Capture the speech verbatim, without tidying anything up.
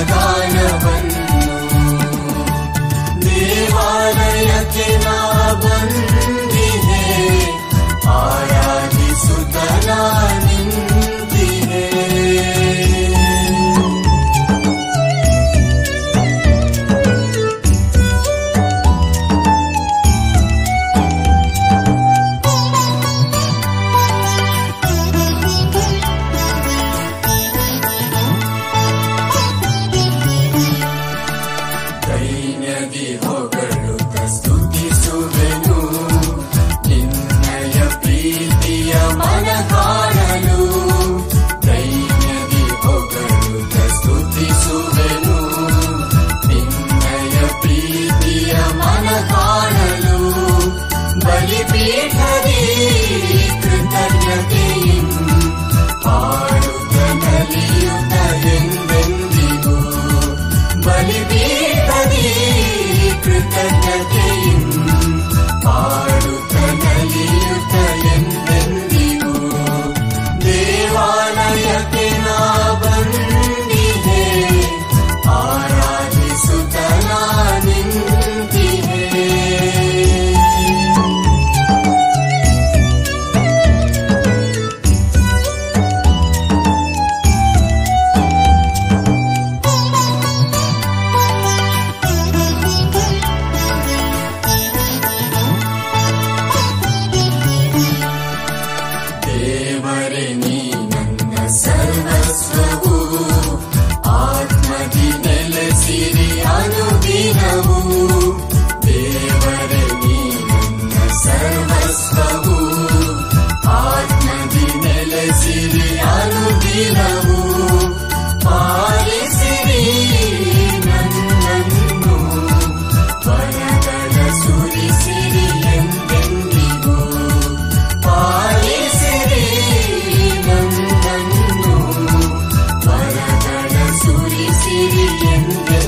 ಗಾನವನ್ನು ದೇವಾಲಯಕ್ಕೆ ನಾ ಬಂದಿದೆ ಆರಾಧಿಸುತ್ತ ನಾ ನಿಂತಿದೆ. ದೈನ್ಯದಿ ಹೊಗಳುತ್ತ ಸ್ತುತಿಸುವೆನು ನಿನ್ನಯ ಪ್ರೀತಿಯ ಮನ ಕಾಣಲು. ದೈನ್ಯದಿ ಹೊಗಳುತ್ತ ಸ್ತುತಿಸುವೆನು ನಿನ್ನಯ ಪ್ರೀತಿಯ ಮನ ಕಾಣಲು. ಬಲಿಪೀಠದಿ ಕೃತಜ್ಞತೆಯಿಂ ಹಾಡುತ್ತ ನಲಿಯುತ್ತ ಎಂದೆಂದಿಗೂ. ಬಲಿಪೀಠದಿ ಕೃತಜ್ಞತೆಯಿಂ ಹಾಡುತ್ತ ನಲಿಯುತ್ತ ಎಂದೆಂದಿಗೂ. ದೇವಾಲಯಕ್ಕೆ ನಾ ಬಂದಿದೆ ಆರಾಧಿಸುತ್ತ ನಾ ನಿಂತಿದೆ. ದೇವರೇ ನೀ ನನ್ನ ಸರ್ವಸ್ವವು ಆತ್ಮದಿ ನೆಲೆಸಿರಿ ಅನುದಿನವು. ದೇವರೇ ನೀ ನನ್ನ ಸರ್ವಸ್ವವು ಆತ್ಮದಿ ನೆಲೆಸಿರಿ ಅನುದಿನವು. ಪಾಲಿಸಿರಿ ನನ್ನನ್ನು ವರಗಳ ಸುರಿಸಿರಿ ಎಂದೆಂದಿಗೂ. ಪಾಲಿಸಿರಿ ನನ್ನನ್ನು ವರಗಳ ಸುರಿಸಿರಿ ಎಂದೆಂದಿಗೂ.